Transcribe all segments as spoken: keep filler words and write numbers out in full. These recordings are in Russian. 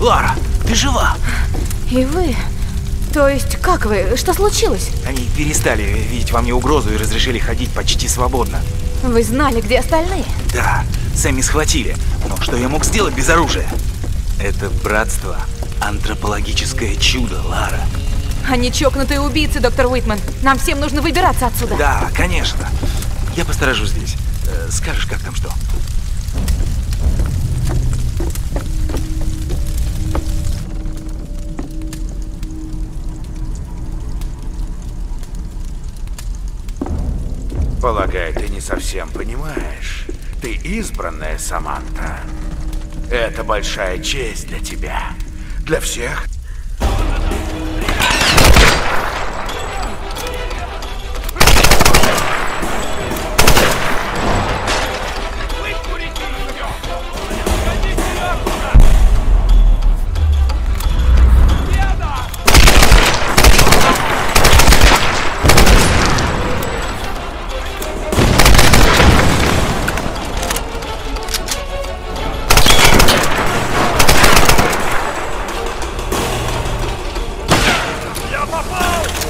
Лара, ты жива? И вы? То есть, как вы? Что случилось? Они перестали видеть во мне угрозу и разрешили ходить почти свободно. Вы знали, где остальные? Да, Сэмми схватили. Но что я мог сделать без оружия? Это братство — антропологическое чудо, Лара. Они чокнутые убийцы, доктор Уитман. Нам всем нужно выбираться отсюда. Да, конечно. Я посторожу здесь. Э, скажешь, как там что? Полагаю, ты не совсем понимаешь. Ты избранная, Саманта. Это большая честь для тебя. Для всех. Попал!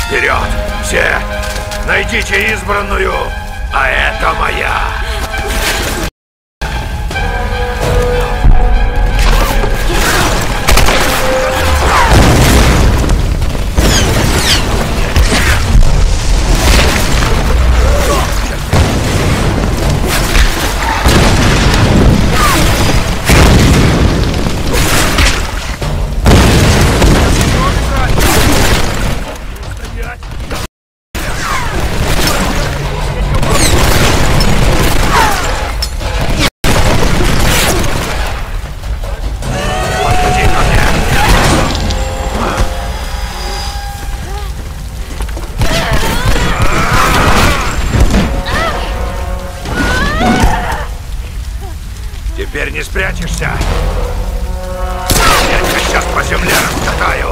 Вперед! Все! Найдите избранную, а это моя! Теперь не спрячешься. Я тебя сейчас по земле раскатаю.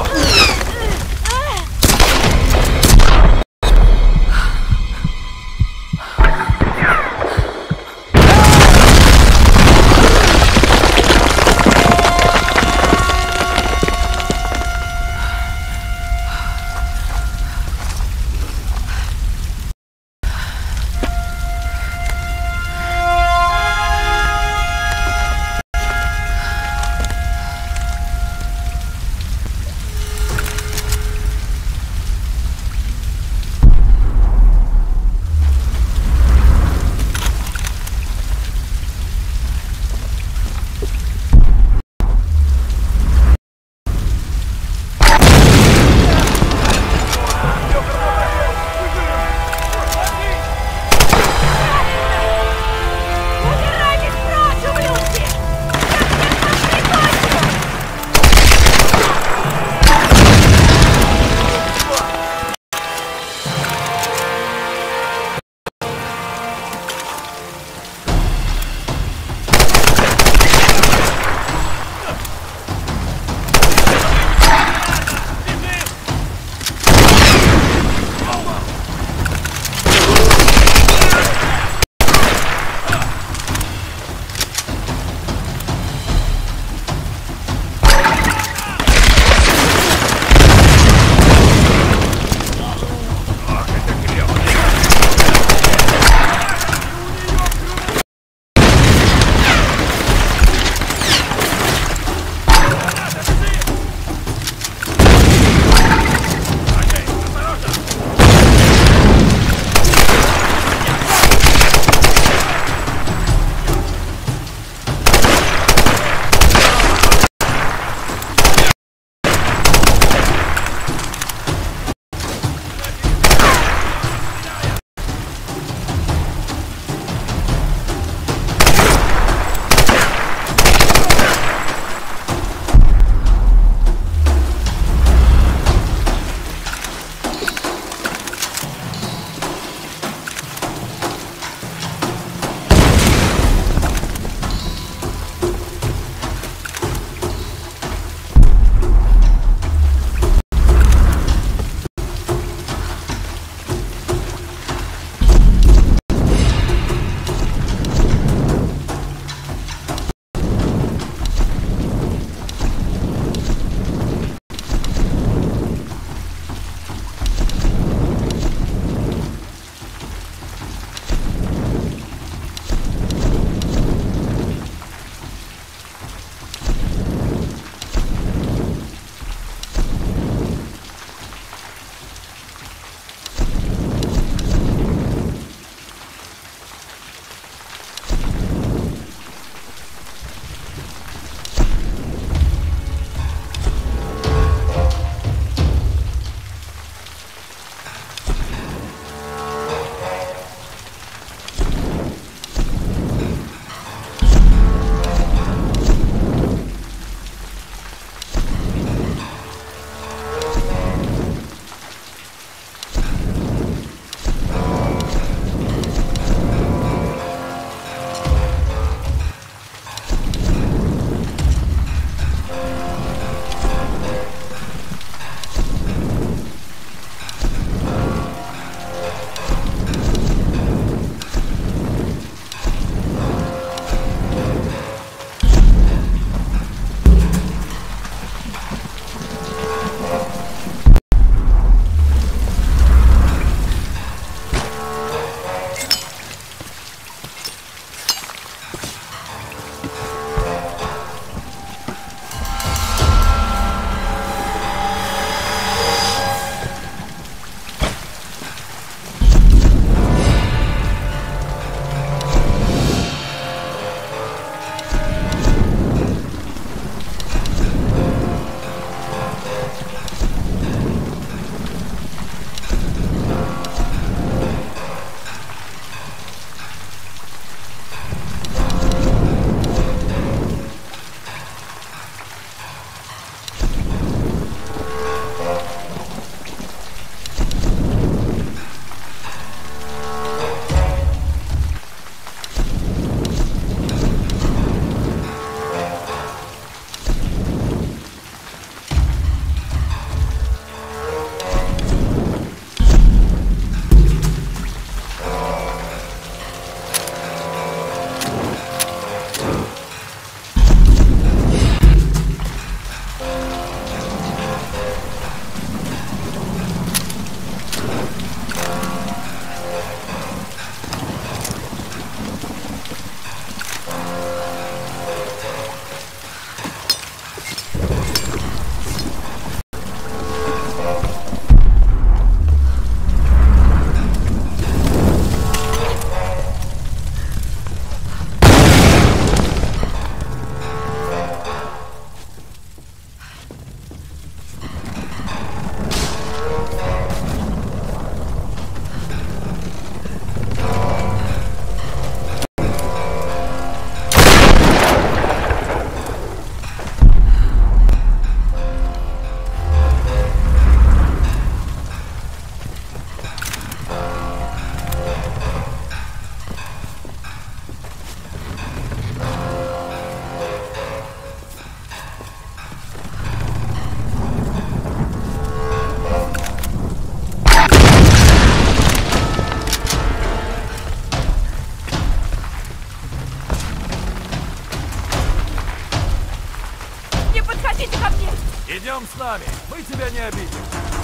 с нами, мы тебя не обидим.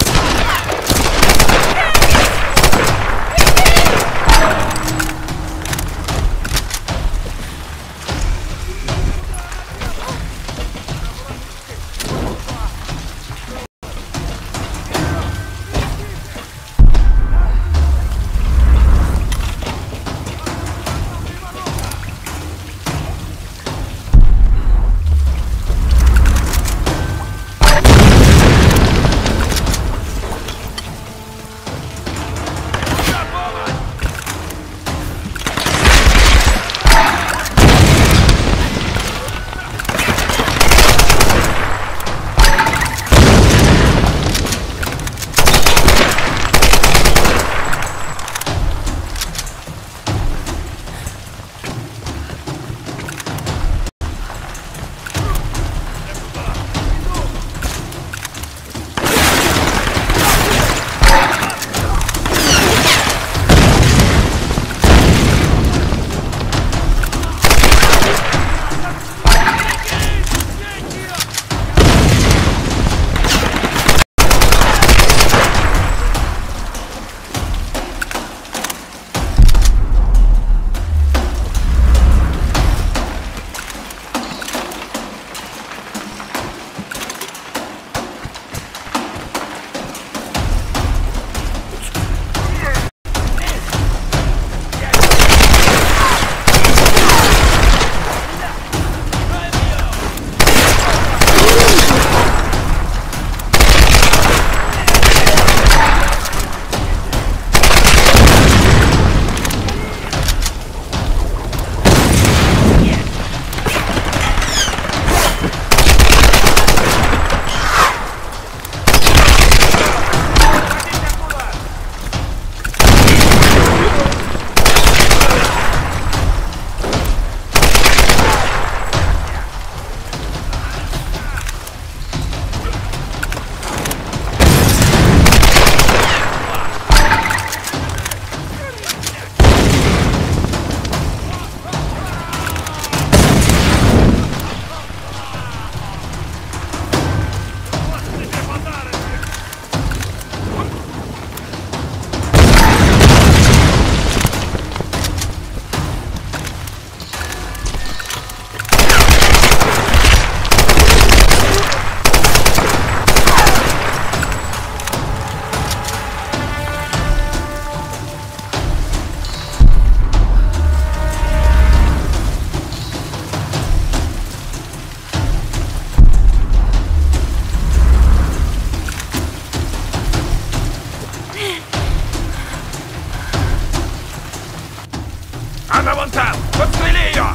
Она вон там! Подстрели ее!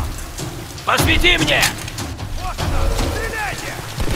Посвети мне! Вот она! Стреляйте!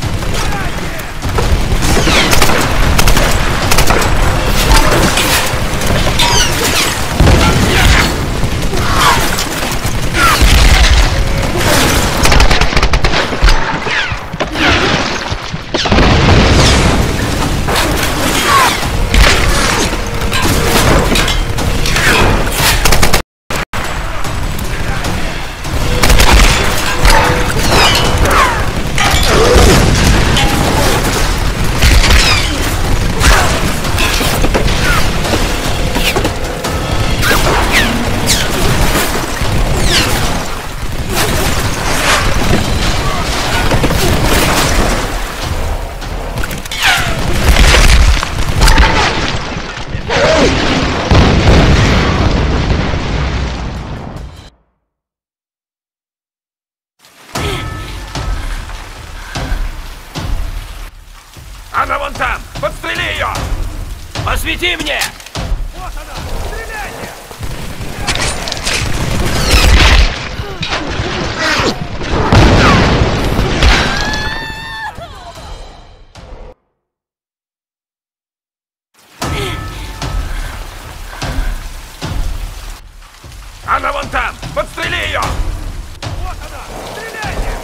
Она вон там! Подстрели ее! Посвети мне! Вот она! Стреляйте! Она вон там! Подстрели ее! Вот она! Стреляйте!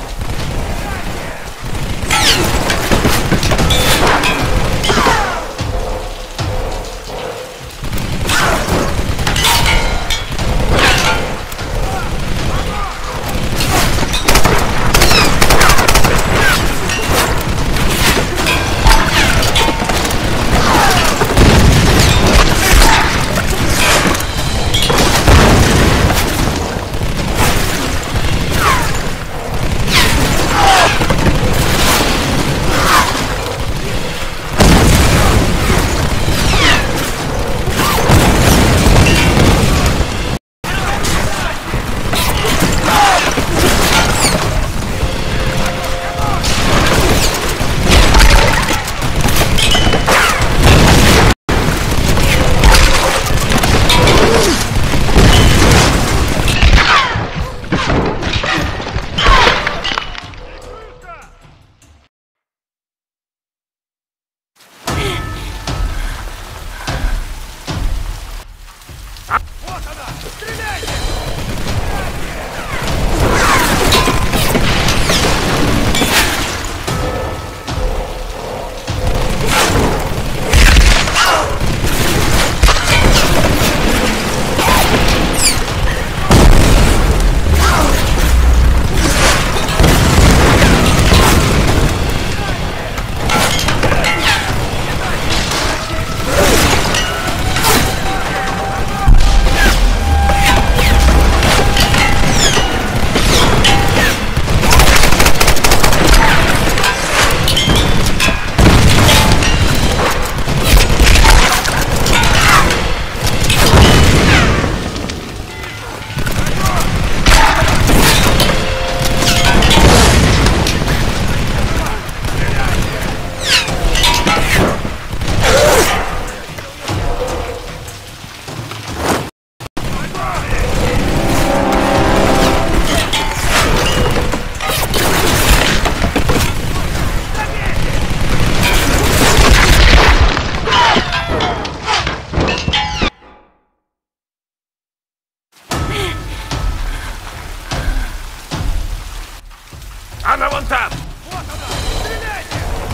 там! Вот она! Стреляйте!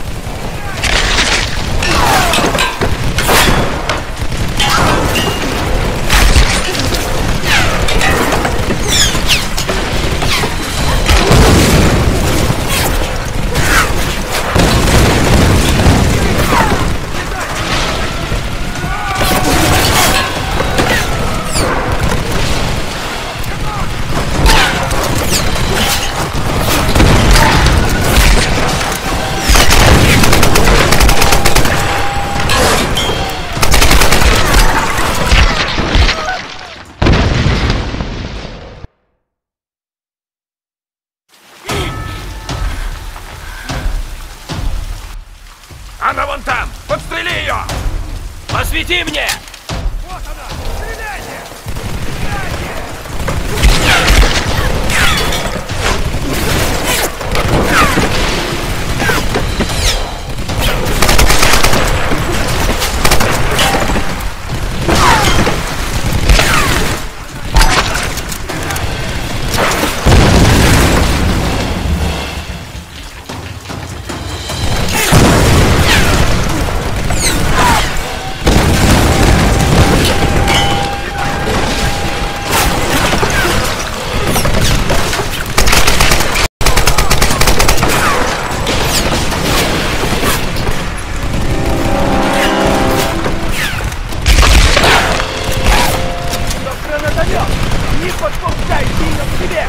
Она вон там! Подстрели ее! Посвети мне! Вот она! Стреляйте! Не подпускайте ее к себе!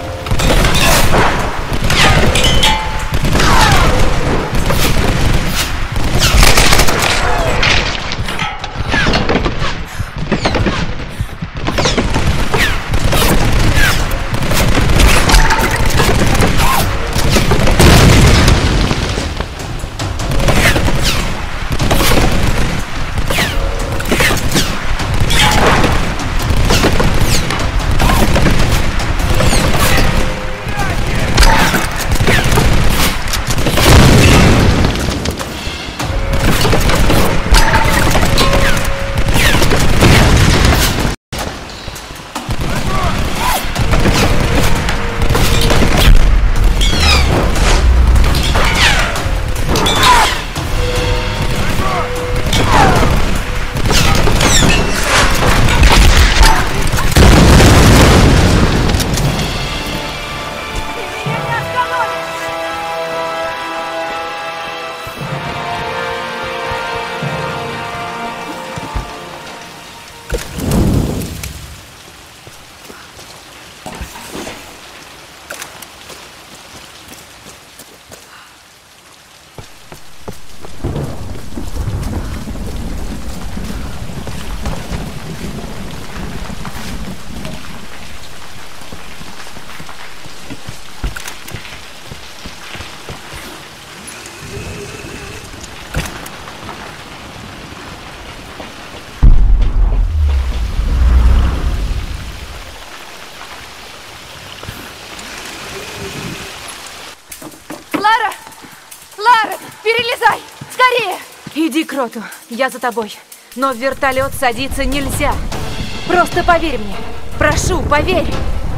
Лара! Лара, перелезай! Скорее! Иди к Роту, я за тобой. Но в вертолет садиться нельзя. Просто поверь мне. Прошу, поверь.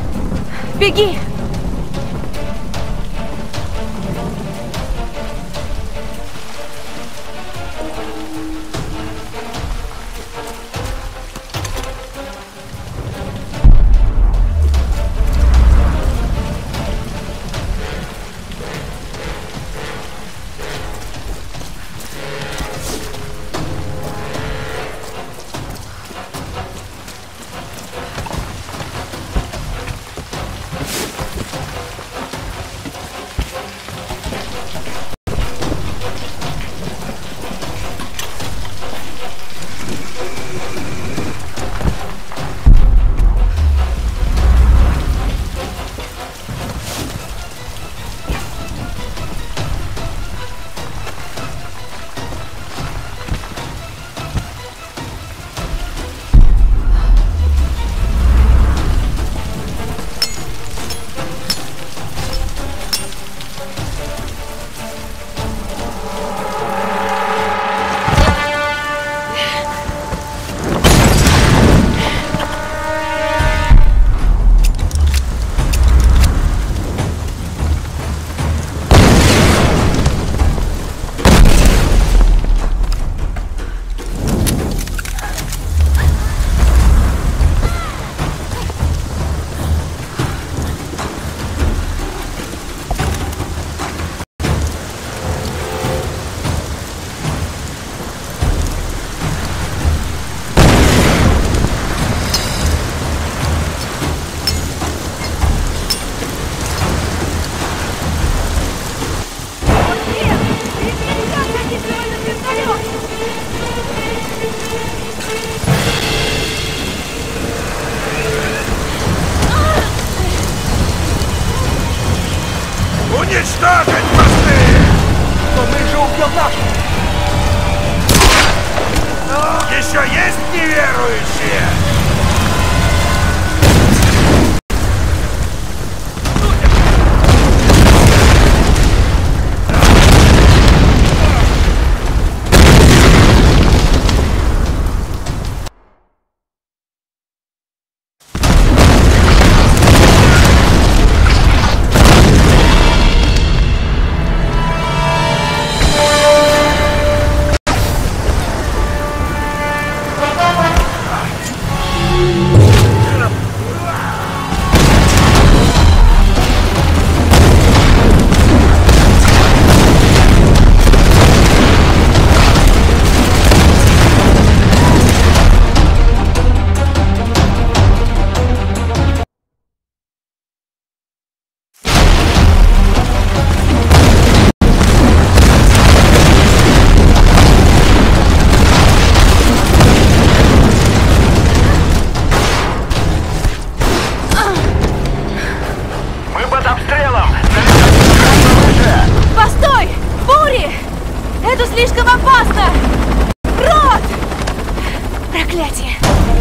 Беги! уничтожить мосты! Но мы же убьем наших! Еще есть неверующие? Слишком опасно! Рот! Проклятие!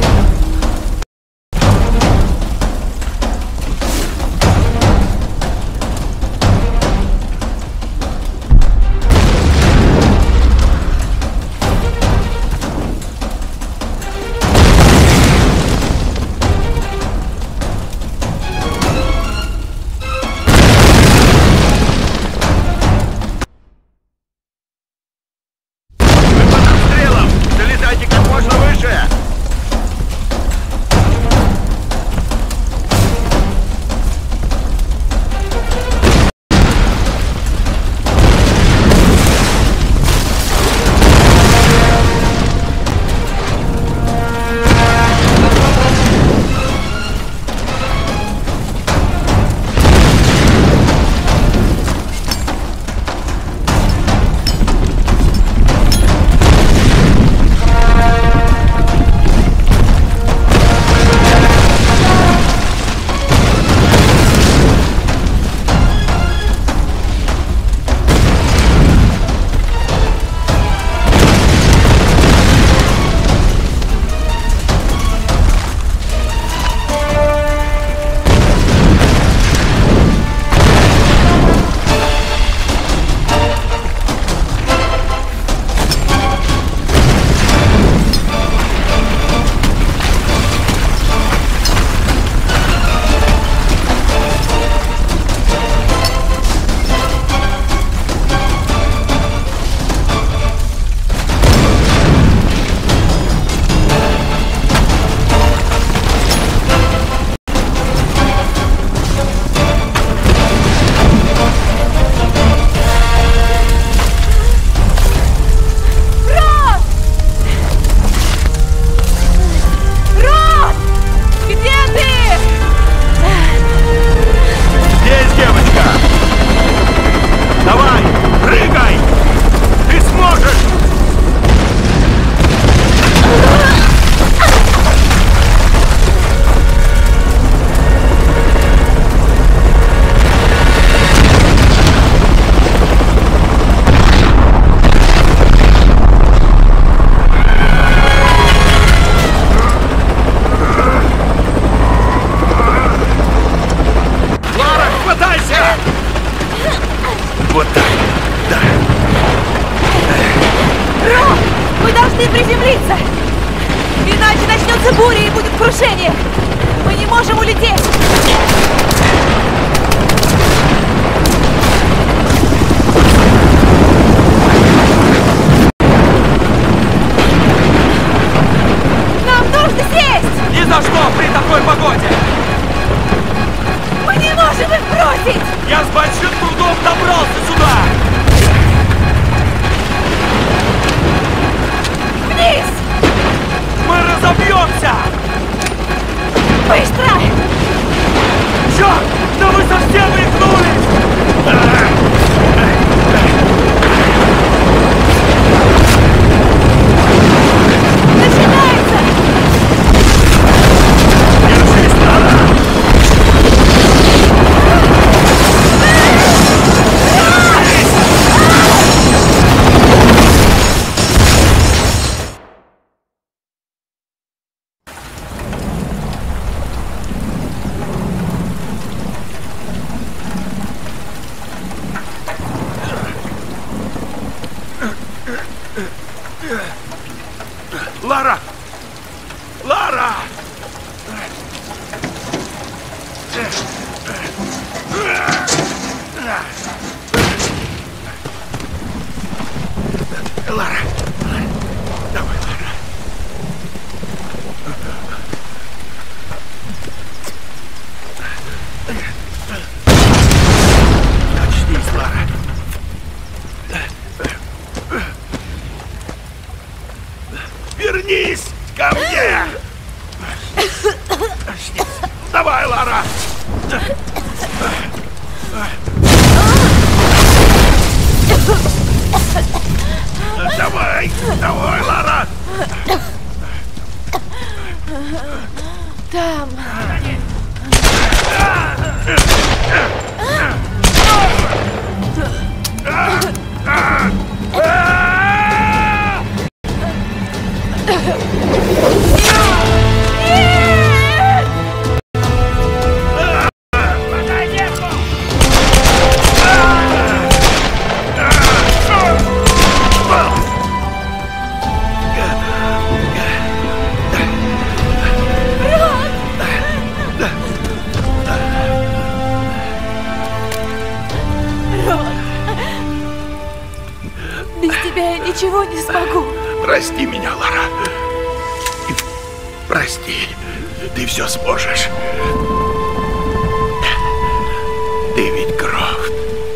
Вот так, да. Ром, мы должны приземлиться! Иначе начнется буря и будет крушение! Мы не можем улететь! Нам нужно сесть! Ни за что при такой погоде! Мы не можем их бросить! Я с большим трудом добрался сюда! Вниз! Мы разобьемся! Быстро! Черт! Да вы совсем рехнулись! Начинается! Держись, Лара! Лара! Лара! Давай, Лара. Очнись, Лара. Вернись ко мне! Очнись. Давай, Лара! Давай! Давай, Лара! Там. Ничего не смогу. Прости меня, Лара. Прости. Ты все сможешь. Ты ведь Крофт.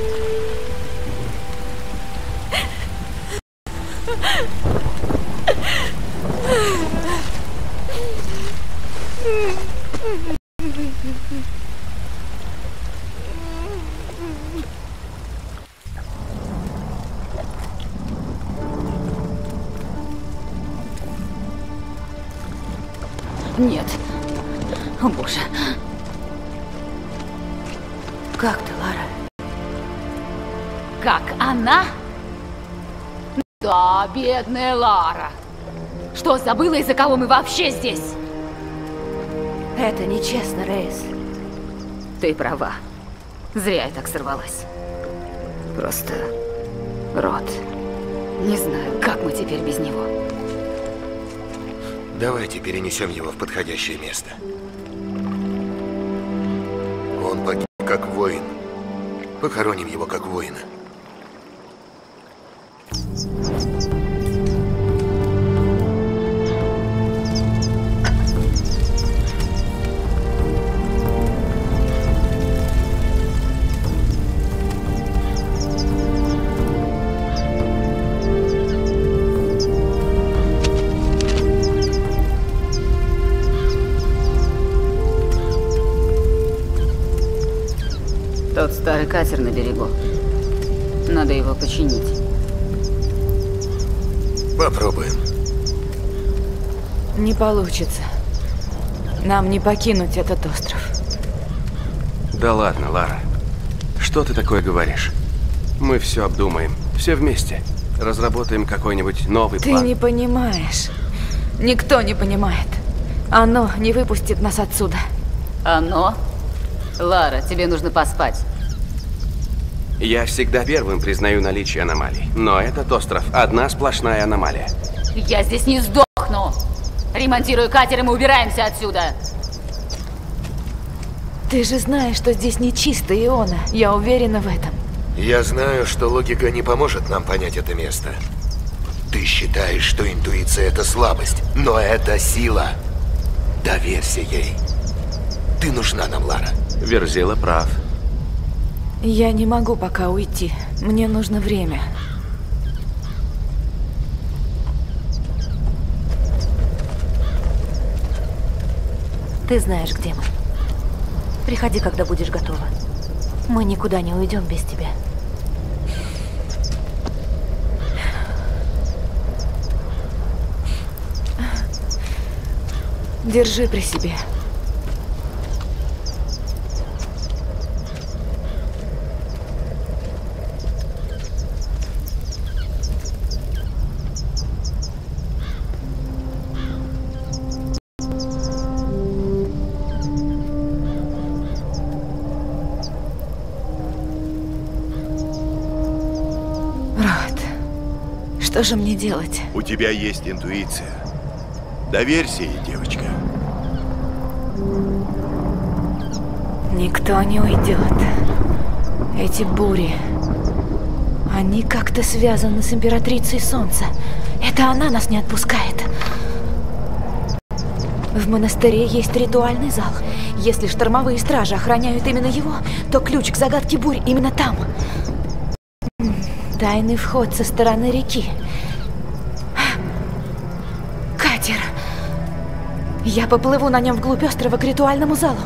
Нет. О, боже. Как ты, Лара? Как она? Да, бедная Лара. Что, забыла, из-за кого мы вообще здесь? Это нечестно, Рейс. Ты права. Зря я так сорвалась. Просто... Рот. Не знаю, как мы теперь без него. Давайте перенесем его в подходящее место. Он погиб как воин. Похороним его как воина. Тот старый катер на берегу. Надо его починить. Попробуем. Не получится. Нам не покинуть этот остров. Да ладно, Лара. Что ты такое говоришь? Мы все обдумаем. Все вместе. Разработаем какой-нибудь новый Ты план. не понимаешь. Никто не понимает. Оно не выпустит нас отсюда. Оно? Лара, тебе нужно поспать. Я всегда первым признаю наличие аномалий. Но этот остров – одна сплошная аномалия. Я здесь не сдохну. Ремонтирую катер, и мы убираемся отсюда. Ты же знаешь, что здесь нечисто, Иона. Я уверена в этом. Я знаю, что логика не поможет нам понять это место. Ты считаешь, что интуиция – это слабость, но это сила. Доверься ей. Ты нужна нам, Лара. Верзила прав. Я не могу пока уйти. Мне нужно время. Ты знаешь, где мы. Приходи, когда будешь готова. Мы никуда не уйдем без тебя. Держи при себе. Рот, что же мне делать? У тебя есть интуиция. Доверься ей, девочка. Никто не уйдет. Эти бури, они как-то связаны с Императрицей Солнца. Это она нас не отпускает. В монастыре есть ритуальный зал. Если штормовые стражи охраняют именно его, то ключ к загадке бурь именно там. Тайный вход со стороны реки. Катер. Я поплыву на нем вглубь острова к ритуальному залу.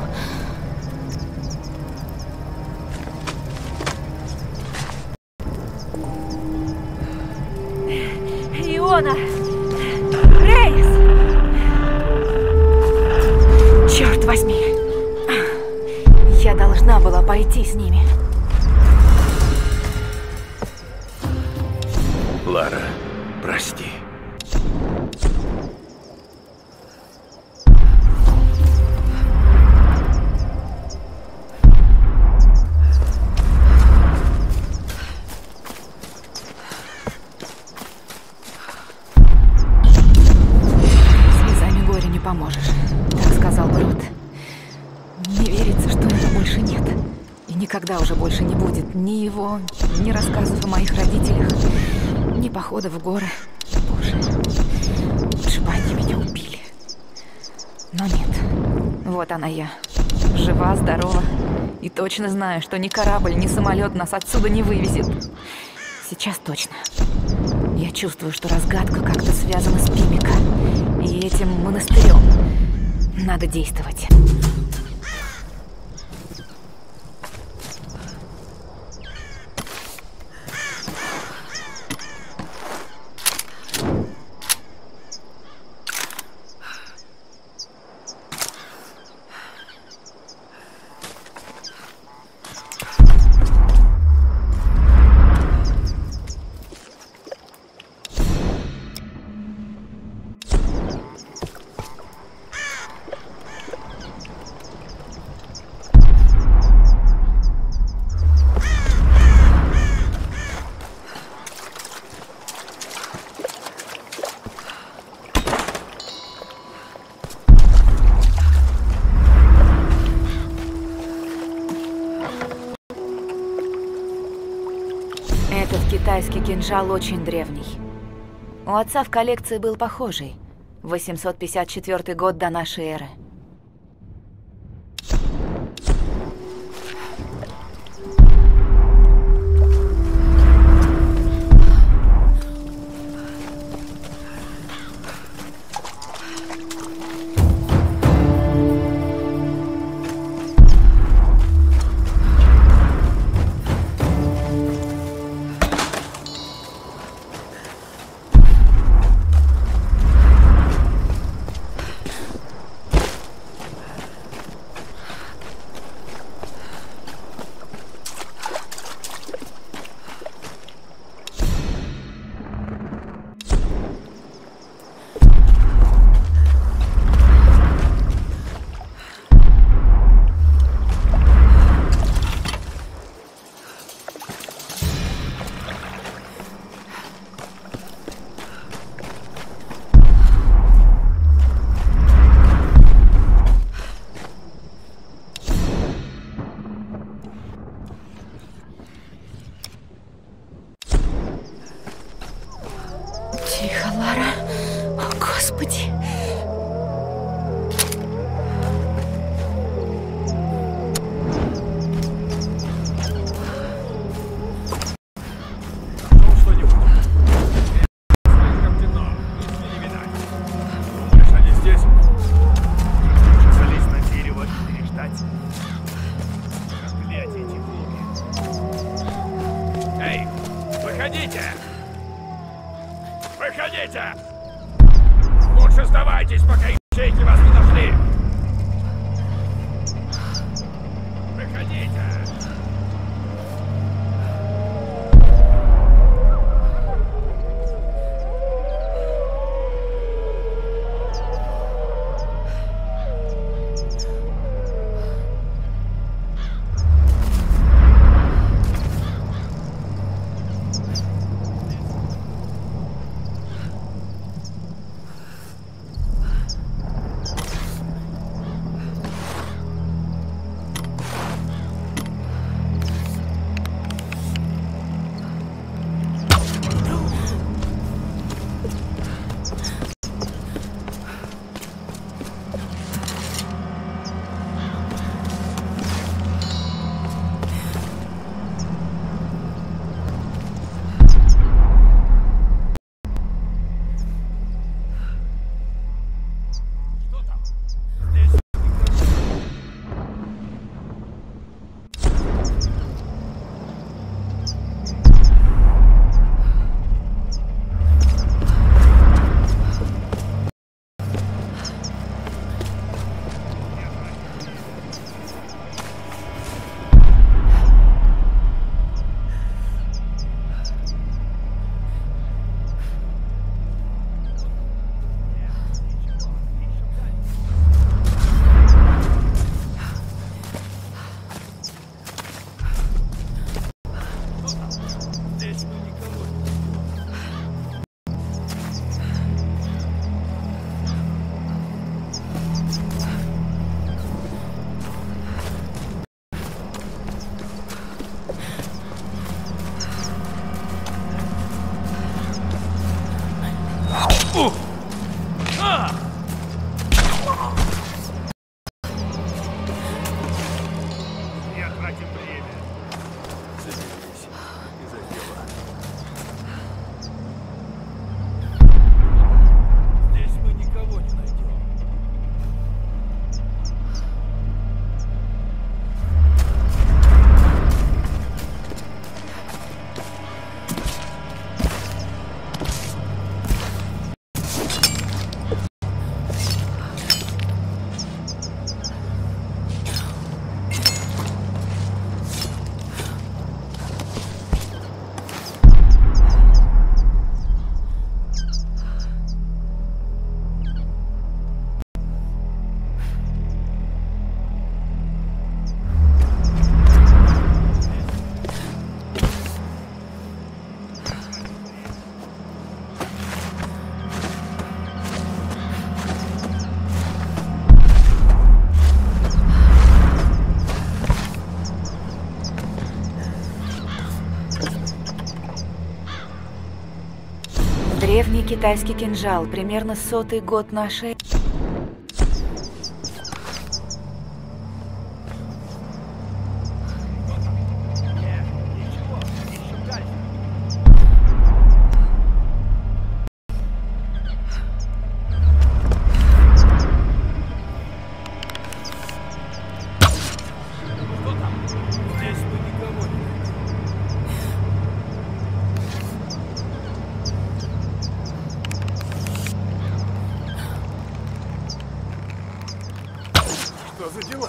Иона! Рейс! Черт возьми! Я должна была пойти с ними. Лара, прости. Слезами горя не поможешь, так сказал Брод. Не верится, что его больше нет. И никогда уже больше не будет ни его, ни рассказов о моих родителях, ни похода в горы. Боже, лучше бы они меня убили. Но нет, вот она я. Жива, здорова. И точно знаю, что ни корабль, ни самолет нас отсюда не вывезет. Сейчас точно. Я чувствую, что разгадка как-то связана с Пимика и этим монастырем. Надо действовать. Этот китайский кинжал очень древний. У отца в коллекции был похожий. восемьсот пятьдесят четвёртый год до нашей эры. китайский кинжал, примерно сотый год нашей... Что за дела?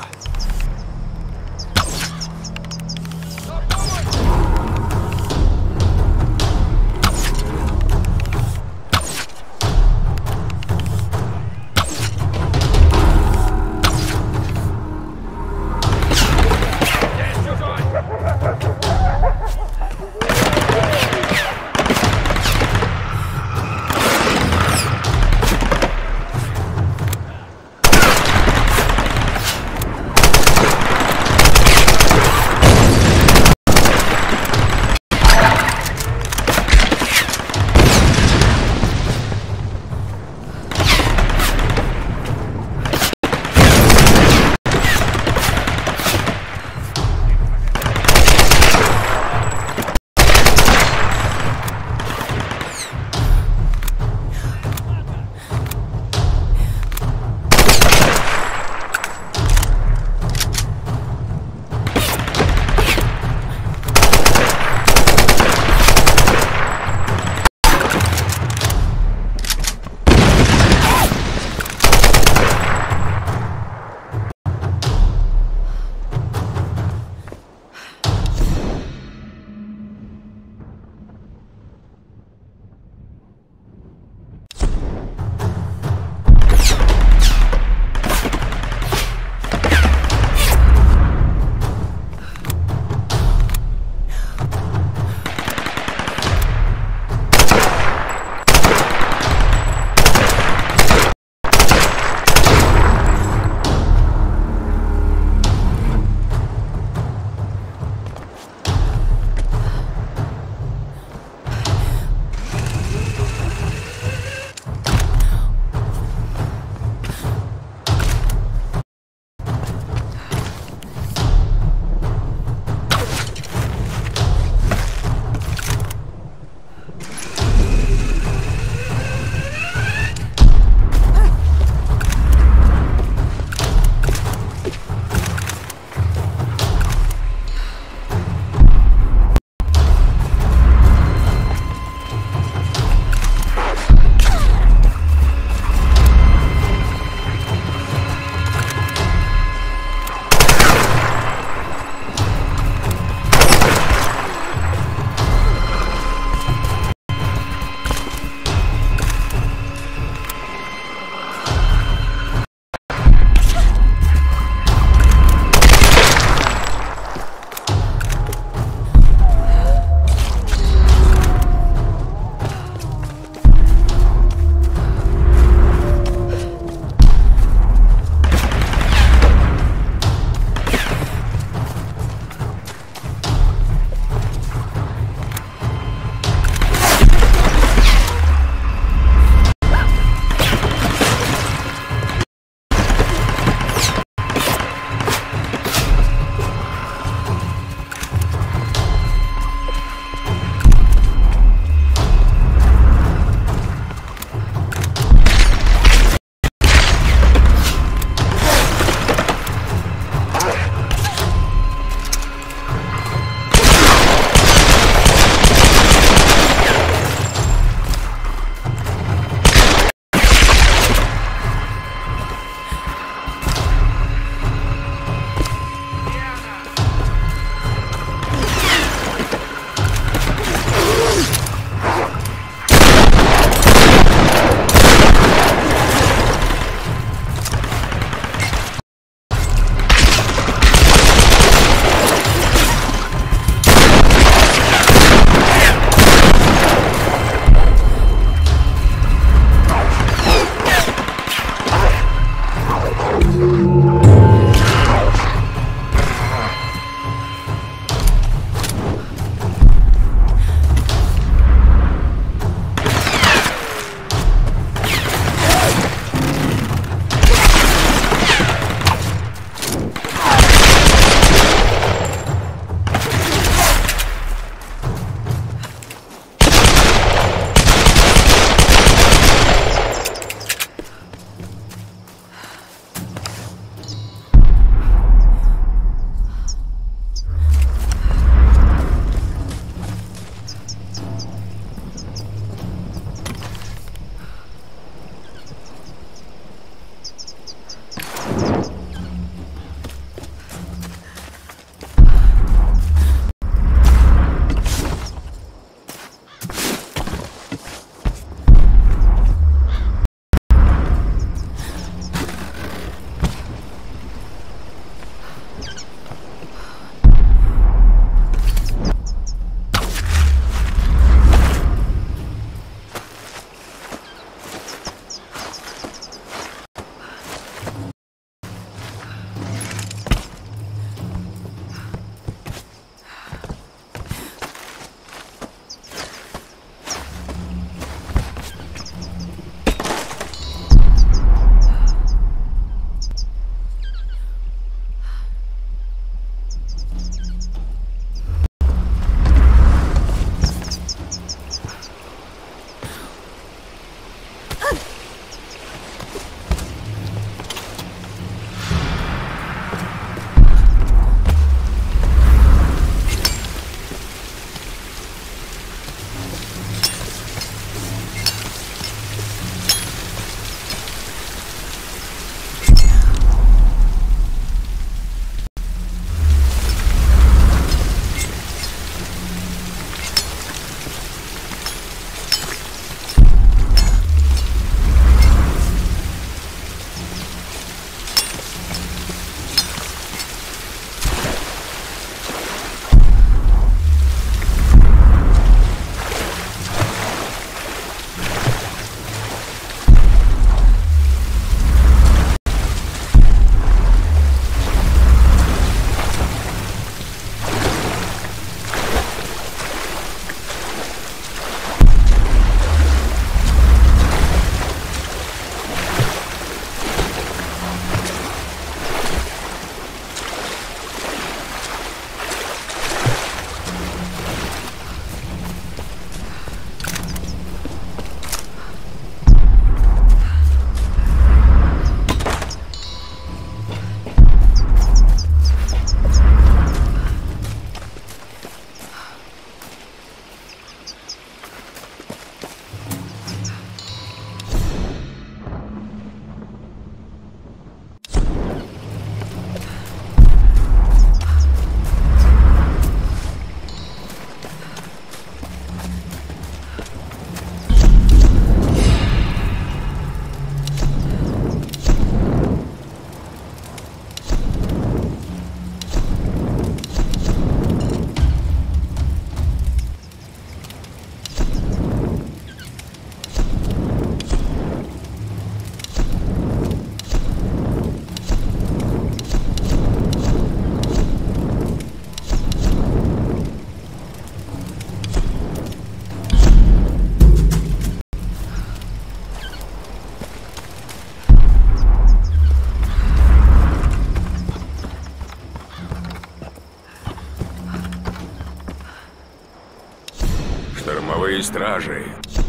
стражей.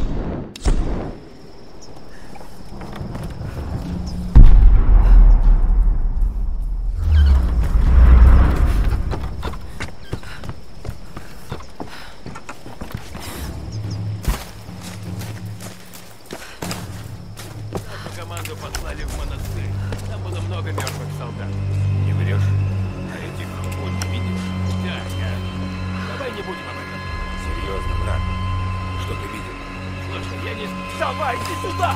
Команду послали в монастырь. Там было много мертвых солдат. Не врешь? А этих вот видишь? Да, я. Давай не будем об этом. Серьезно, брат. Что ты видел? Слушай, я не... Давай, иди сюда!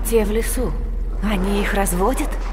те в лесу. Они их разводят?